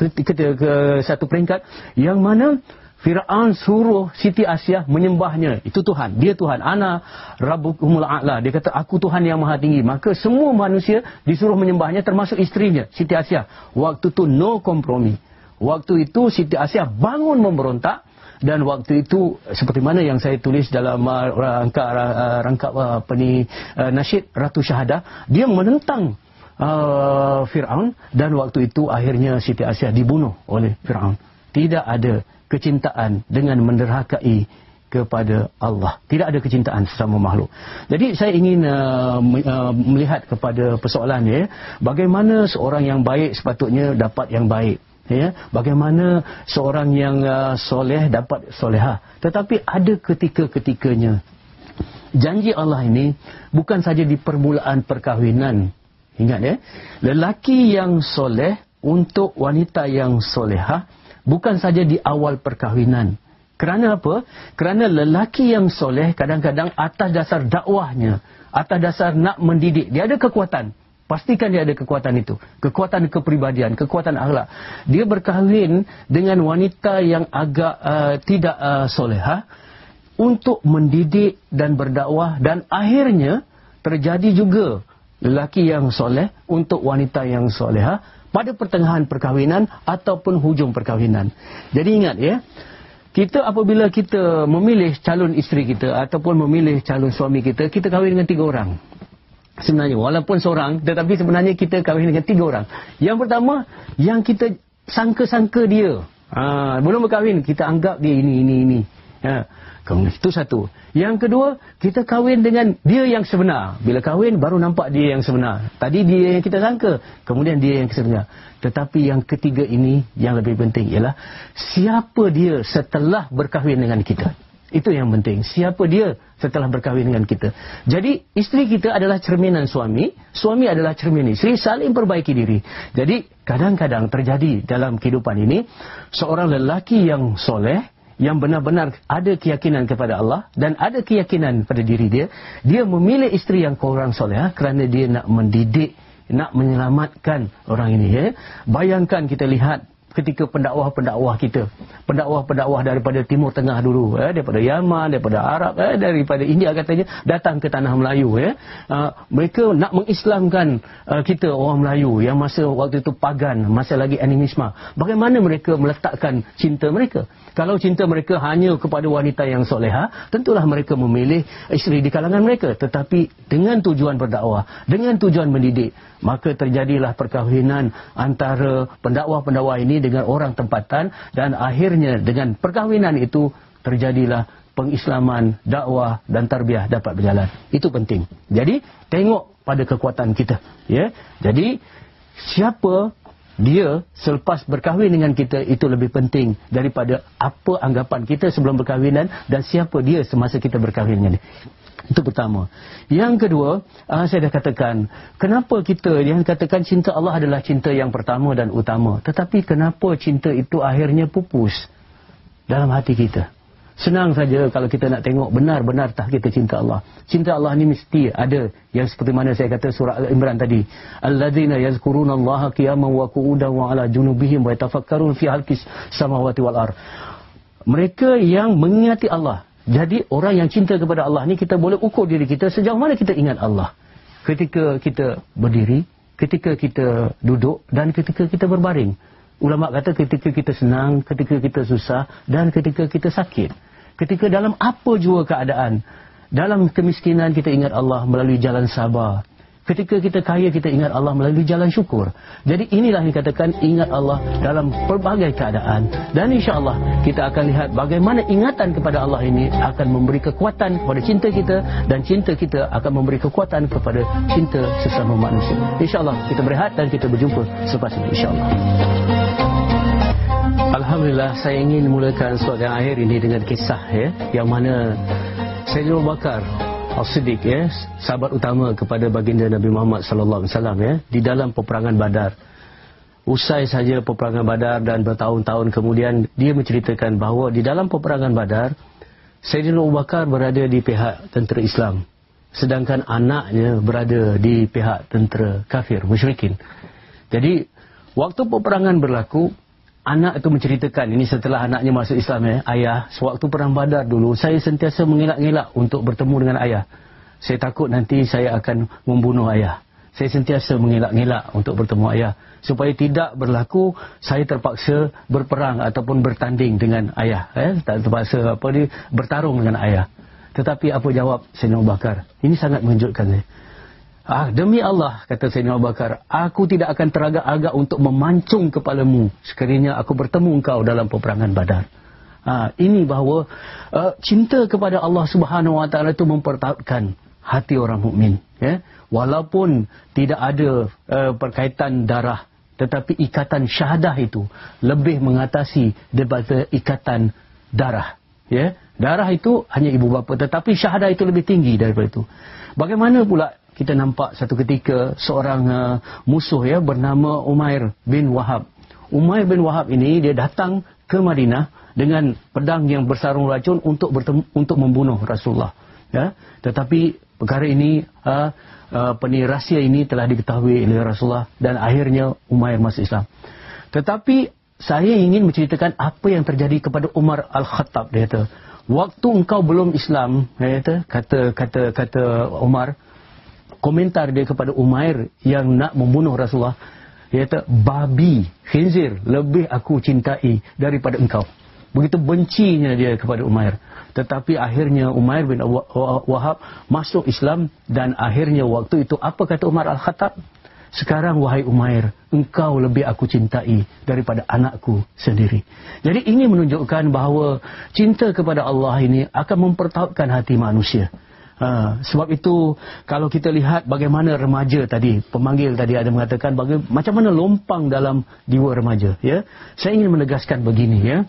peringkat yang mana Fir'aun suruh Siti Asyah menyembahnya. Itu Tuhan. Dia Tuhan. Ana Rabbukumul A'la. Dia kata, aku Tuhan yang maha tinggi. Maka semua manusia disuruh menyembahnya, termasuk isterinya, Siti Asyah. Waktu itu no kompromi. Waktu itu Siti Asyah bangun memberontak, dan waktu itu seperti mana yang saya tulis dalam rangkap nasyid Ratu Syahadah, dia menentang Fir'aun, dan waktu itu akhirnya Siti Asyah dibunuh oleh Fir'aun. Tidak ada kecintaan dengan menderhakai kepada Allah. Tidak ada kecintaan sesama makhluk. Jadi saya ingin melihat kepada persoalan bagaimana seorang yang baik sepatutnya dapat yang baik. Ya, bagaimana seorang yang soleh dapat solehah. Tetapi ada ketika-ketikanya janji Allah ini bukan saja di permulaan perkahwinan. Ingat ya, lelaki yang soleh untuk wanita yang solehah bukan saja di awal perkahwinan. Kerana apa? Kerana lelaki yang soleh kadang-kadang atas dasar dakwahnya, atas dasar nak mendidik, dia ada kekuatan. Pastikan dia ada kekuatan itu. Kekuatan kepribadian, kekuatan akhlak. Dia berkahwin dengan wanita yang agak tidak solehah untuk mendidik dan berdakwah, dan akhirnya terjadi juga lelaki yang soleh untuk wanita yang solehah pada pertengahan perkahwinan ataupun hujung perkahwinan. Jadi ingat ya, kita apabila kita memilih calon isteri kita ataupun memilih calon suami kita, kita kahwin dengan 3 orang. Sebenarnya walaupun seorang, tetapi sebenarnya kita kahwin dengan 3 orang. Yang pertama, yang kita sangka-sangka dia. Belum berkahwin, kita anggap dia ini. Itu satu. Yang kedua, kita kahwin dengan dia yang sebenar. Bila kahwin, baru nampak dia yang sebenar. Tadi dia yang kita sangka, kemudian dia yang sebenar. Tetapi yang ketiga ini, yang lebih penting ialah siapa dia setelah berkahwin dengan kita. Itu yang penting. Siapa dia setelah berkahwin dengan kita. Jadi, isteri kita adalah cerminan suami. Suami adalah cermin isteri. Saling perbaiki diri. Jadi, kadang-kadang terjadi dalam kehidupan ini, seorang lelaki yang soleh, yang benar-benar ada keyakinan kepada Allah dan ada keyakinan pada diri dia, dia memilih isteri yang kurang soleh kerana dia nak mendidik, nak menyelamatkan orang ini. Ya. Bayangkan kita lihat ketika pendakwah-pendakwah kita, pendakwah-pendakwah daripada Timur Tengah dulu, daripada Yaman, daripada Arab, daripada India katanya, datang ke tanah Melayu. Mereka nak mengislamkan kita orang Melayu yang masa waktu itu pagan, masa lagi animisme. Bagaimana mereka meletakkan cinta mereka? Kalau cinta mereka hanya kepada wanita yang solehah, tentulah mereka memilih isteri di kalangan mereka. Tetapi dengan tujuan berdakwah, dengan tujuan mendidik, maka terjadilah perkahwinan antara pendakwah-pendakwah ini dengan orang tempatan, dan akhirnya dengan perkahwinan itu terjadilah pengislaman, dakwah dan tarbiyah dapat berjalan. Itu penting. Jadi tengok pada kekuatan kita. Ya. Jadi siapa dia selepas berkahwin dengan kita itu lebih penting daripada apa anggapan kita sebelum berkahwinan dan siapa dia semasa kita berkahwin dengan dia. Itu pertama. Yang kedua, saya dah katakan, kenapa kita yang katakan cinta Allah adalah cinta yang pertama dan utama. Tetapi kenapa cinta itu akhirnya pupus dalam hati kita? Senang saja kalau kita nak tengok benar-benar tak kita cinta Allah. Cinta Allah ni mesti ada yang seperti mana saya kata surah Al-Imran tadi. Alladzina yazkurunallaha qiyaman wa qu'udan wa 'ala junubihim wa yatafakkarun fi khalqis samawati wal ardh. Mereka yang mengingati Allah. Jadi orang yang cinta kepada Allah ni kita boleh ukur diri kita sejauh mana kita ingat Allah. Ketika kita berdiri, ketika kita duduk dan ketika kita berbaring. Ulama kata ketika kita senang, ketika kita susah dan ketika kita sakit. Ketika dalam apa jua keadaan. Dalam kemiskinan kita ingat Allah melalui jalan sabar. Ketika kita kaya kita ingat Allah melalui jalan syukur. Jadi inilah yang dikatakan ingat Allah dalam pelbagai keadaan. Dan insya-Allah kita akan lihat bagaimana ingatan kepada Allah ini akan memberi kekuatan kepada cinta kita, dan cinta kita akan memberi kekuatan kepada cinta sesama manusia. Insya-Allah kita berehat dan kita berjumpa selepas ini insya-Allah. Alhamdulillah, saya ingin mulakan soal yang akhir ini dengan kisah yang mana Sayyidina Abu Bakar As-Siddiq sahabat utama kepada baginda Nabi Muhammad sallallahu alaihi wasallam di dalam peperangan Badar. Usai saja peperangan Badar dan bertahun-tahun kemudian dia menceritakan bahawa di dalam peperangan Badar Sayyidina Abu Bakar berada di pihak tentera Islam, sedangkan anaknya berada di pihak tentera kafir musyrikin. Jadi waktu peperangan berlaku, anak itu menceritakan, ini setelah anaknya masuk Islam, ayah, sewaktu perang Badar dulu, saya sentiasa mengelak-ngelak untuk bertemu dengan ayah. Saya takut nanti saya akan membunuh ayah. Saya sentiasa mengelak-ngelak untuk bertemu ayah. Supaya tidak berlaku, saya terpaksa berperang ataupun bertanding dengan ayah. Terpaksa bertarung dengan ayah. Tetapi apa jawab Sayyidina Abu Bakar? Ini sangat mengejutkan saya. Demi Allah, kata Sayyidina Abu Bakar, aku tidak akan teragak-agak untuk memancung kepalamu sekiranya aku bertemu engkau dalam peperangan Badar. Ini bahawa cinta kepada Allah Subhanahu Wa Taala itu mempertautkan hati orang mukmin. Walaupun tidak ada perkaitan darah, tetapi ikatan syahadah itu lebih mengatasi daripada ikatan darah. Ya, darah itu hanya ibu bapa, tetapi syahadah itu lebih tinggi daripada itu. Bagaimana pula kita nampak satu ketika seorang musuh ya bernama Umair bin Wahab. Umair bin Wahab ini dia datang ke Madinah dengan pedang yang bersarung racun untuk membunuh Rasulullah. Ya, tetapi perkara ini rahsia ini telah diketahui oleh Rasulullah dan akhirnya Umair masuk Islam. Tetapi saya ingin menceritakan apa yang terjadi kepada Umar Al-Khattab. Dia kata, waktu engkau belum Islam, dia kata Umar, komentar dia kepada Umair yang nak membunuh Rasulullah, dia kata, babi, khinzir lebih aku cintai daripada engkau. Begitu bencinya dia kepada Umair. Tetapi akhirnya Umair bin Wahab masuk Islam dan akhirnya waktu itu apa kata Umar Al-Khattab? Sekarang wahai Umair, engkau lebih aku cintai daripada anakku sendiri. Jadi ini menunjukkan bahawa cinta kepada Allah ini akan mempertautkan hati manusia. Sebab itu kalau kita lihat bagaimana remaja tadi, pemanggil tadi ada mengatakan macam mana lompang dalam jiwa remaja. Ya, saya ingin menegaskan begini ya.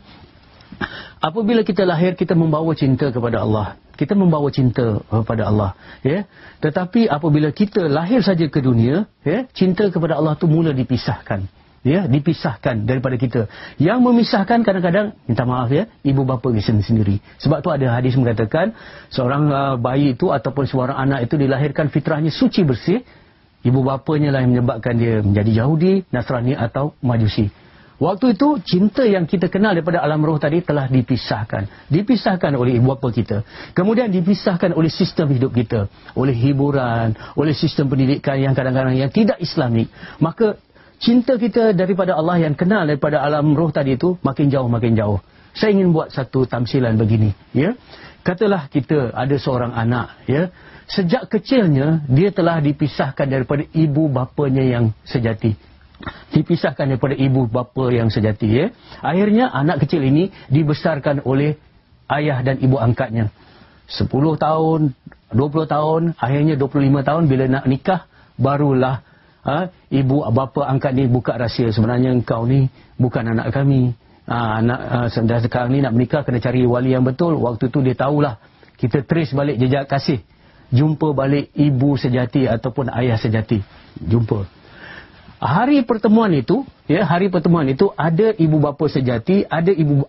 Apabila kita lahir, kita membawa cinta kepada Allah. Kita membawa cinta kepada Allah. Ya. Tetapi apabila kita lahir saja ke dunia, ya, cinta kepada Allah itu mula dipisahkan. Ya, dipisahkan daripada kita. Yang memisahkan kadang-kadang, minta maaf ya, ibu bapa sendiri. Sebab tu ada hadis mengatakan, seorang bayi itu ataupun seorang anak itu dilahirkan fitrahnya suci bersih. Ibu bapanya lah yang menyebabkan dia menjadi Yahudi, Nasrani atau Majusi. Waktu itu, cinta yang kita kenal daripada alam roh tadi telah dipisahkan. Dipisahkan oleh ibu bapa kita. Kemudian dipisahkan oleh sistem hidup kita. Oleh hiburan, oleh sistem pendidikan yang kadang-kadang yang tidak Islamik. Maka, cinta kita daripada Allah yang kenal daripada alam roh tadi itu makin jauh, makin jauh. Saya ingin buat satu tamsilan begini. Ya. Katalah kita ada seorang anak. Ya. Sejak kecilnya, dia telah dipisahkan daripada ibu bapanya yang sejati. Dipisahkan daripada ibu bapa yang sejati. Ya. Akhirnya anak kecil ini dibesarkan oleh ayah dan ibu angkatnya. 10 tahun, 20 tahun, akhirnya 25 tahun bila nak nikah, barulah ibu bapa angkat ni buka rahsia. Sebenarnya engkau ni bukan anak kami. Sekarang ni nak menikah kena cari wali yang betul. Waktu tu dia tahulah. Kita trace balik jejak kasih. Jumpa balik ibu sejati ataupun ayah sejati. Jumpa. Hari pertemuan itu ada ibu bapa sejati, ada ibu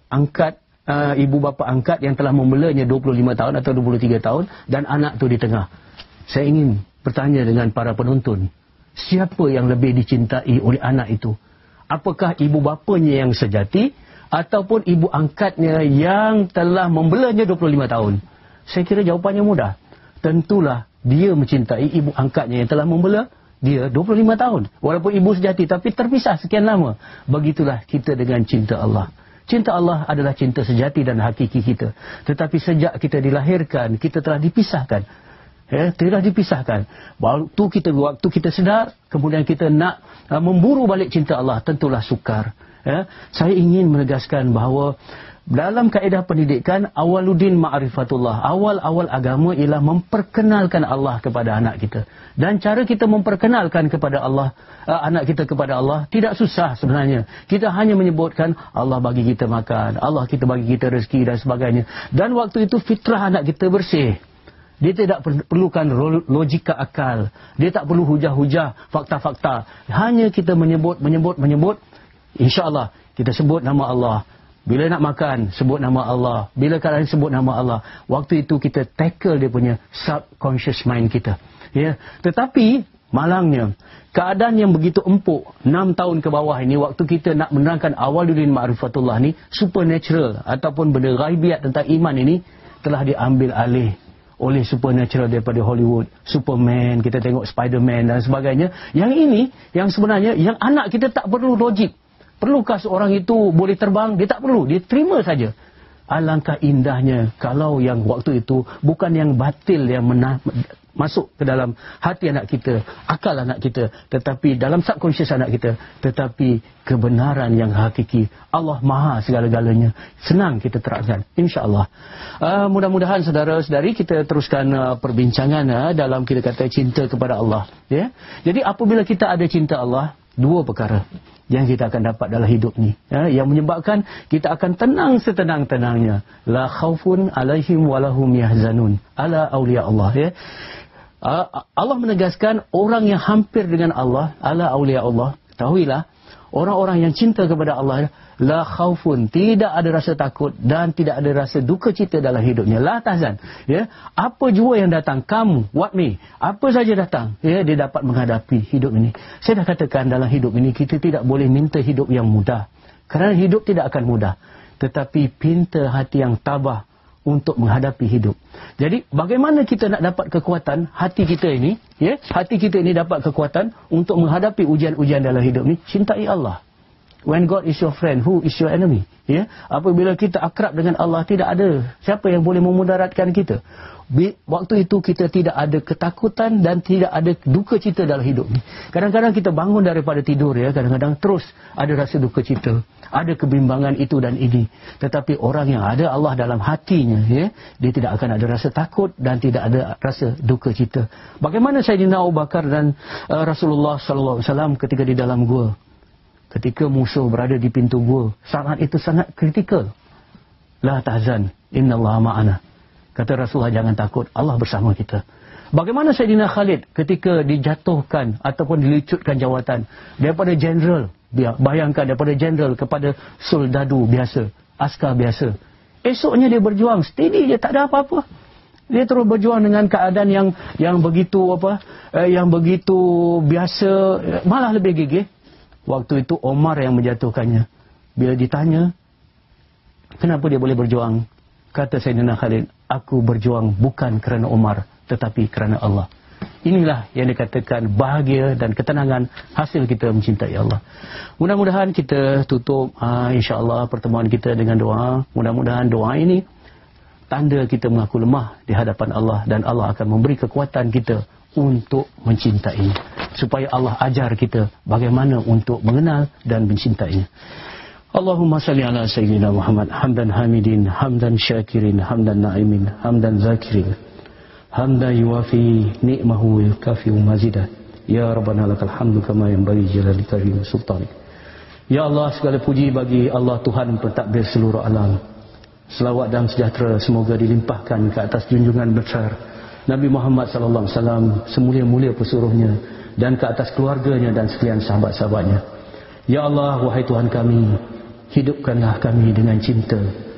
bapa angkat yang telah membelanya 25 tahun atau 23 tahun dan anak tu di tengah. Saya ingin bertanya dengan para penonton, siapa yang lebih dicintai oleh anak itu? Apakah ibu bapanya yang sejati ataupun ibu angkatnya yang telah membelanya 25 tahun? Saya kira jawapannya mudah. Tentulah dia mencintai ibu angkatnya yang telah membela dia 25 tahun. Walaupun ibu sejati tapi terpisah sekian lama. Begitulah kita dengan cinta Allah. Cinta Allah adalah cinta sejati dan hakiki kita. Tetapi sejak kita dilahirkan, kita telah dipisahkan. Ya, telah dipisahkan. Waktu kita sedar, kemudian kita nak memburu balik cinta Allah, tentulah sukar. Ya, saya ingin menegaskan bahawa dalam kaedah pendidikan, awaluddin ma'rifatullah. Awal-awal agama ialah memperkenalkan Allah kepada anak kita. Dan cara kita memperkenalkan kepada Allah, anak kita kepada Allah, tidak susah sebenarnya. Kita hanya menyebutkan, Allah bagi kita makan, Allah kita bagi kita rezeki dan sebagainya. Dan waktu itu fitrah anak kita bersih. Dia tidak perlukan logika akal. Dia tak perlu hujah-hujah, fakta-fakta. Hanya kita menyebut. InsyaAllah, kita sebut nama Allah. Bila nak makan, sebut nama Allah. Bila kadang sebut nama Allah. Waktu itu kita tackle dia punya subconscious mind kita. Ya. Tetapi, malangnya, keadaan yang begitu empuk, 6 tahun ke bawah ini, waktu kita nak menerangkan awaluddin ma'rifatullah ni, supernatural ataupun benda ghaibiat tentang iman ini, telah diambil alih oleh supernatural daripada Hollywood. Superman, kita tengok Spiderman dan sebagainya. Yang ini, yang sebenarnya, yang anak kita tak perlu logik. Perlukah seorang itu boleh terbang? Dia tak perlu. Dia terima saja. Alangkah indahnya kalau yang waktu itu bukan yang batil yang masuk ke dalam hati anak kita, akal anak kita, tetapi dalam subconscious anak kita, tetapi kebenaran yang hakiki. Allah Maha segala-galanya. Senang kita terangkan. InsyaAllah. Mudah-mudahan saudara-saudari kita teruskan perbincangan dalam kita kata cinta kepada Allah. Ya? Jadi apabila kita ada cinta Allah, Dua perkara yang kita akan dapat dalam hidup ni, yang menyebabkan kita akan tenang setenang-tenangnya. La khaufun alaihim walahum yahzanun ala awliya Allah. Allah menegaskan orang yang hampir dengan Allah, ala awliya Allah. Ketahuilah, orang-orang yang cinta kepada Allah, la khaufun, tidak ada rasa takut dan tidak ada rasa duka cita dalam hidupnya. La tahzan, apa jua yang datang, kamu, what me, apa saja datang, dia dapat menghadapi hidup ini. Saya dah katakan, dalam hidup ini kita tidak boleh minta hidup yang mudah, kerana hidup tidak akan mudah, tetapi pinta hati yang tabah untuk menghadapi hidup. Jadi bagaimana kita nak dapat kekuatan hati kita ini, hati kita ini dapat kekuatan untuk menghadapi ujian-ujian dalam hidup ini? Cintai Allah. When God is your friend, who is your enemy? Apabila kita akrab dengan Allah, tidak ada siapa yang boleh memudaratkan kita. Waktu itu kita tidak ada ketakutan dan tidak ada duka cita dalam hidup ni. Kadang-kadang kita bangun daripada tidur, kadang-kadang terus ada rasa duka cita, ada kebimbangan itu dan ini. Tetapi orang yang ada Allah dalam hatinya, dia tidak akan ada rasa takut dan tidak ada rasa duka cita. Bagaimana Sayyidina Abu Bakar dan Rasulullah SAW ketika di dalam gua, ketika musuh berada di pintu gua, saat itu sangat kritikal. La tahzan, innallaha ma'ana. Kata Rasulullah, jangan takut, Allah bersama kita. Bagaimana Sayyidina Khalid ketika dijatuhkan ataupun dilicutkan jawatan daripada general, bayangkan daripada general kepada soldadu biasa, askar biasa. Esoknya dia berjuang, steady je, tak ada apa-apa. Dia terus berjuang dengan keadaan yang begitu yang begitu biasa, malah lebih gigih. Waktu itu Omar yang menjatuhkannya. Bila ditanya, kenapa dia boleh berjuang? Kata Sayyidina Khalid, aku berjuang bukan kerana Omar, tetapi kerana Allah. Inilah yang dikatakan bahagia dan ketenangan hasil kita mencintai Allah. Mudah-mudahan kita tutup insya-Allah pertemuan kita dengan doa. Mudah-mudahan doa ini tanda kita mengaku lemah di hadapan Allah, dan Allah akan memberi kekuatan kita untuk mencintainya, supaya Allah ajar kita bagaimana untuk mengenal dan mencintainya. Allahumma salli ala sayyidina Muhammad hamdan hamidin, hamdan syakirin, hamdan na'imin, hamdan zakirin, hamdan yuwafi ni'mahu wa yukafi mazidah. Ya Rabbana lakal hamdu kama yanbaghi jalali karim sultanik. Ya Allah, segala puji bagi Allah Tuhan pentadbir seluruh alam. Selawat dan sejahtera semoga dilimpahkan ke atas junjungan besar Nabi Muhammad sallallahu alaihi wasallam, semulia-mulia pesuruhnya, dan ke atas keluarganya dan sekalian sahabat-sahabatnya. Ya Allah, wahai Tuhan kami, hidupkanlah kami dengan cinta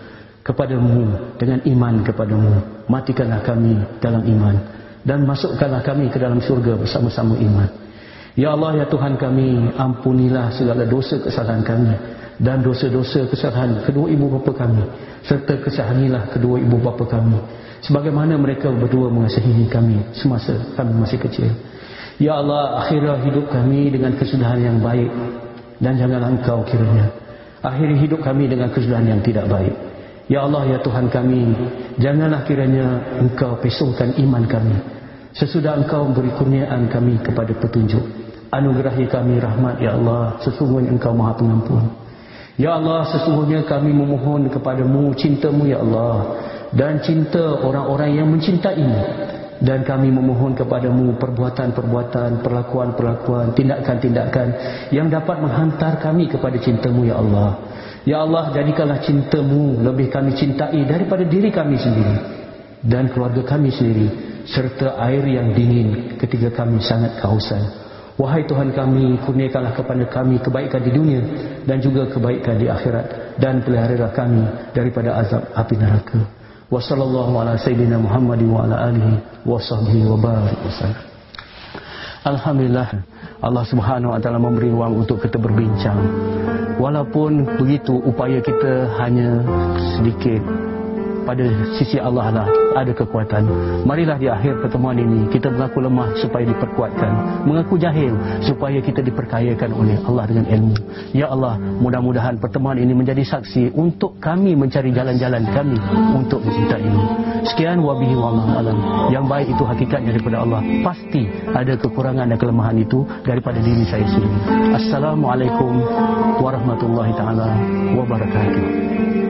kepadamu, dengan iman kepadamu. Matikanlah kami dalam iman, dan masukkanlah kami ke dalam surga bersama-sama iman. Ya Allah, ya Tuhan kami, ampunilah segala dosa kesalahan kami dan dosa-dosa kesalahan kedua ibu bapa kami, serta kasihanilah kedua ibu bapa kami sebagaimana mereka berdua mengasihi kami semasa kami masih kecil. Ya Allah, akhirlah hidup kami dengan kesudahan yang baik, dan janganlah Engkau kiranya akhiri hidup kami dengan kesudahan yang tidak baik. Ya Allah, ya Tuhan kami, janganlah kiranya Engkau pesongkan iman kami sesudah Engkau beri kurniaan kami kepada petunjuk. Anugerahi kami rahmat, ya Allah, sesungguhnya Engkau Maha Pengampun. Ya Allah, sesungguhnya kami memohon kepadamu cinta-Mu, ya Allah, dan cinta orang-orang yang mencintaimu. Dan kami memohon kepadamu perbuatan-perbuatan, perlakuan-perlakuan, tindakan-tindakan yang dapat menghantar kami kepada cinta-Mu, ya Allah. Ya Allah, jadikanlah cinta-Mu lebih kami cintai daripada diri kami sendiri dan keluarga kami sendiri, serta air yang dingin ketika kami sangat kehausan. Wahai Tuhan kami, kurniakanlah kepada kami kebaikan di dunia dan juga kebaikan di akhirat, dan peliharalah kami daripada azab api neraka. Wa sallallahu ala sayyidina Muhammadin wa ala alihi wa sahbihi wa barik wasallam. Alhamdulillah, Allah Subhanahu wa taala memberi ruang untuk kita berbincang. Walaupun begitu, upaya kita hanya sedikit. Pada sisi Allah lah ada kekuatan. Marilah di akhir pertemuan ini kita mengaku lemah supaya diperkuatkan, mengaku jahil supaya kita diperkayakan oleh Allah dengan ilmu. Ya Allah, mudah-mudahan pertemuan ini menjadi saksi untuk kami mencari jalan-jalan kami untuk mencintaimu. Sekian, wabihi wa'alam. Yang baik itu hakikatnya daripada Allah. Pasti ada kekurangan dan kelemahan itu daripada diri saya sendiri. Assalamualaikum warahmatullahi ta'ala wabarakatuh.